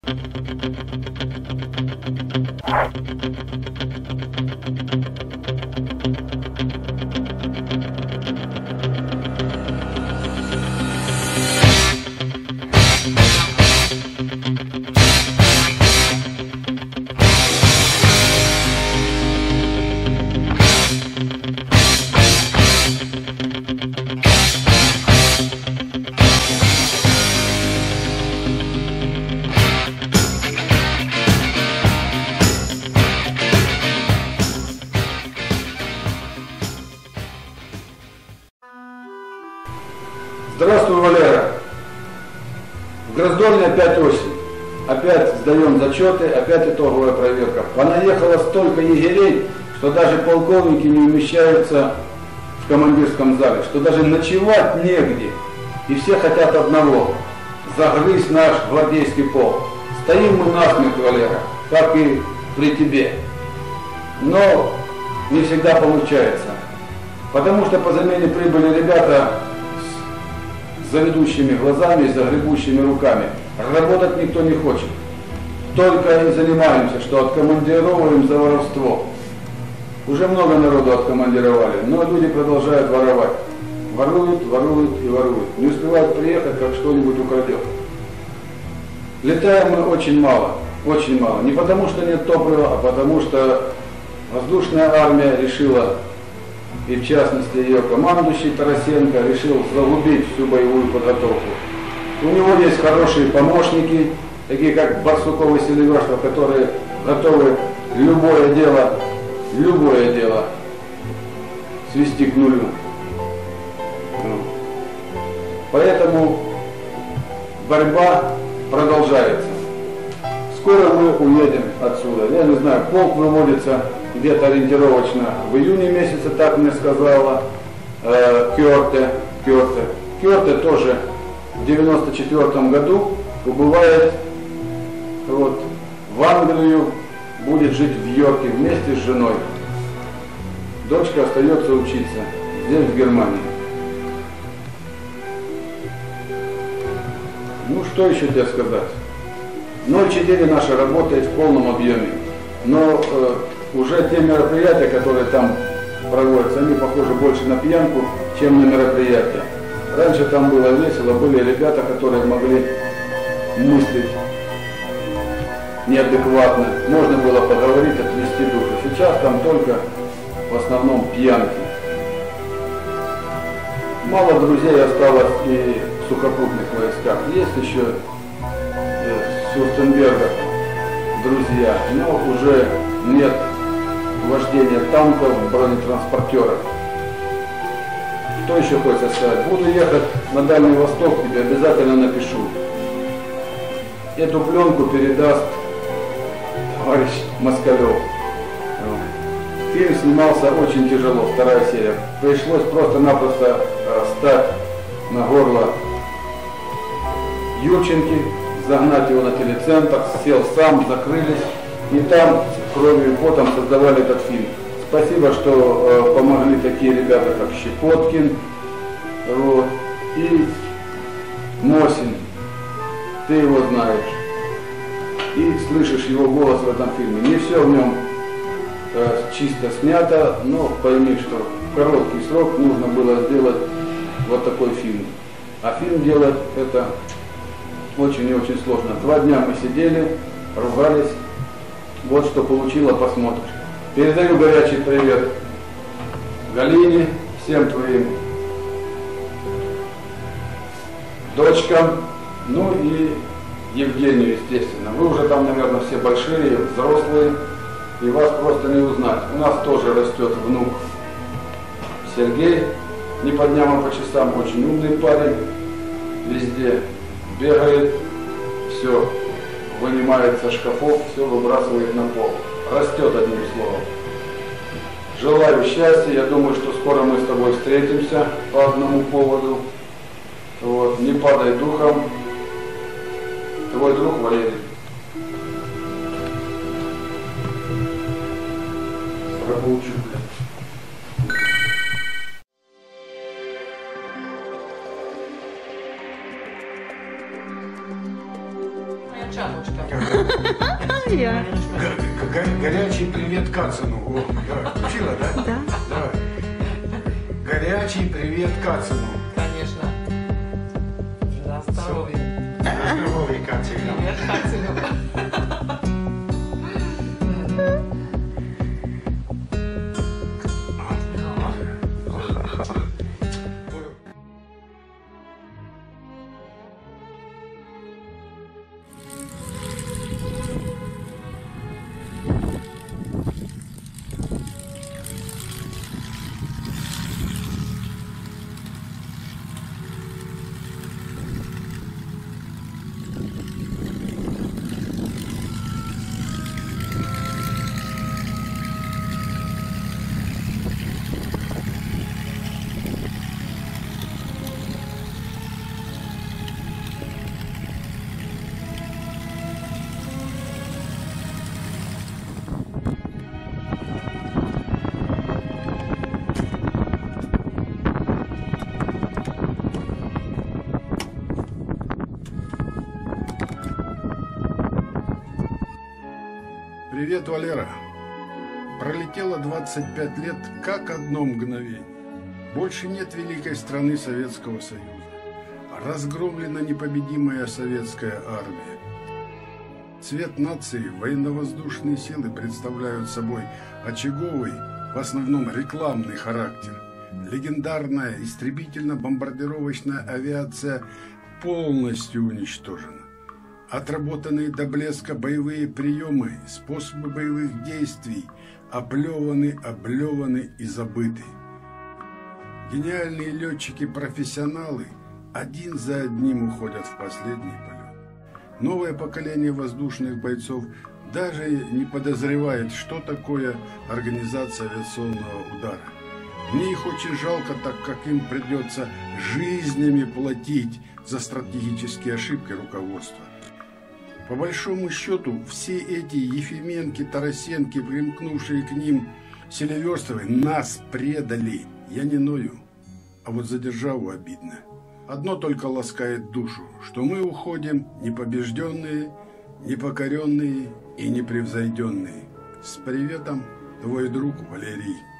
Здравствуй, Валера. В Гроздольне опять осень. Опять сдаем зачеты, опять итоговая проверка. Понаехало столько егерей, что даже полковники не умещаются в командирском зале, что даже ночевать негде. И все хотят одного – загрызть наш гвардейский полк. Стоим мы насмерть, Валера, как и при тебе. Но не всегда получается. Потому что по замене прибыли ребята с заведущими глазами и загребущими руками. Работать никто не хочет. Только и занимаемся, что откомандировываем за воровство. Уже много народу откомандировали, но люди продолжают воровать. Воруют, воруют и воруют. Не успевают приехать, как что-нибудь украдет. Летаем мы очень мало. Очень мало. Не потому что нет топлива, а потому что воздушная армия решила, и в частности ее командующий Тарасенко решил загубить всю боевую подготовку. У него есть хорошие помощники, такие как Барсуков и Селивашев, которые готовы любое дело свести к нулю. Поэтому борьба продолжается. Скоро мы уедем отсюда. Я не знаю, полк выводится где-то ориентировочно в июне месяце, так мне сказала Кёрте. Кёрте тоже в 1994 году убывает в Англию, будет жить в Йорке вместе с женой. Дочка остается учиться здесь, в Германии. Ну, что еще тебе сказать? 0,4 наша работает в полном объеме, но уже те мероприятия, которые там проводятся, они похожи больше на пьянку, чем на мероприятия. Раньше там было весело, были ребята, которые могли мыслить неадекватно, можно было поговорить, отвести душу. Сейчас там только в основном пьянки. Мало друзей осталось и в сухопутных войсках. Есть еще с Фюрстенберга друзья, но уже нет вождения танков, бронетранспортеров. Что еще хочется сказать? Буду ехать на Дальний Восток, тебе обязательно напишу. Эту пленку передаст товарищ Москалев. Фильм снимался очень тяжело, вторая серия. Пришлось просто-напросто стать на горло Юрченки, загнать его на телецентр, сел сам, закрылись. И там кровью и потом создавали этот фильм. Спасибо, что помогли такие ребята, как Щепоткин и Мосин. Ты его знаешь. И слышишь его голос в этом фильме. Не все в нем чисто снято, но пойми, что в короткий срок нужно было сделать вот такой фильм. А фильм делать это очень и очень сложно. 2 дня мы сидели, ругались. Вот что получила, посмотришь. Передаю горячий привет Галине, всем твоим дочкам, ну и Евгению, естественно. Вы уже там, наверное, все большие, взрослые, и вас просто не узнать. У нас тоже растет внук Сергей, не по дням, а по часам, очень умный парень, везде бегает, все вынимает со шкафов, все выбрасывает на пол. Растет, одним словом. Желаю счастья, я думаю, что скоро мы с тобой встретимся по одному поводу. Вот. Не падай духом. Твой друг Валерий. Проболчу, блядь. Чапочка. Я. Горячий привет Кацину. О, давай. Учила, да? Да. Давай. Горячий привет Кацину. Конечно. На здоровье. Здоровый Кацин. Привет, Катя. Привет, Валера. Пролетело 25 лет, как одно мгновение. Больше нет великой страны Советского Союза. Разгромлена непобедимая советская армия. Цвет нации военно-воздушные силы представляют собой очаговый, в основном рекламный характер. Легендарная истребительно-бомбардировочная авиация полностью уничтожена. Отработанные до блеска боевые приемы, способы боевых действий оплеваны, облеваны и забыты. Гениальные летчики-профессионалы один за одним уходят в последний полет. Новое поколение воздушных бойцов даже не подозревает, что такое организация авиационного удара. Мне их очень жалко, так как им придется жизнями платить за стратегические ошибки руководства. По большому счету, все эти Ефименки, Тарасенки, примкнувшие к ним Селиверстовы, нас предали. Я не ною, а вот за державу обидно. Одно только ласкает душу, что мы уходим непобежденные, непокоренные и непревзойденные. С приветом, твой друг Валерий.